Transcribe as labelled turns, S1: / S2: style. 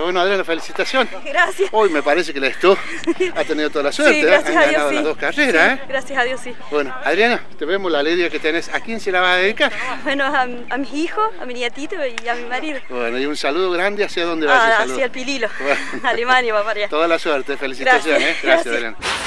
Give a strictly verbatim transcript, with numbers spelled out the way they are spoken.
S1: Bueno, Adriana, felicitaciones.
S2: Gracias.
S1: Hoy me parece que la Esto ha tenido toda la suerte.
S2: Sí, gracias
S1: ¿eh?
S2: a
S1: Han
S2: Dios,
S1: ganado
S2: sí.
S1: las dos carreras.
S2: Sí,
S1: ¿eh?
S2: gracias a Dios, sí.
S1: Bueno, Adriana, te vemos la alegría que tenés. ¿A quién se la vas a dedicar?
S2: Bueno, a, a mis hijos, a mi nietito y a mi marido.
S1: Bueno, y un saludo grande. ¿Hacia dónde va ese
S2: Ah,
S1: saludo?
S2: hacia el Pililo,
S1: Bueno.
S2: Alemania, va para allá.
S1: Toda la suerte, felicitaciones.
S2: Gracias,
S1: ¿eh? Gracias,
S2: gracias.
S1: Adriana.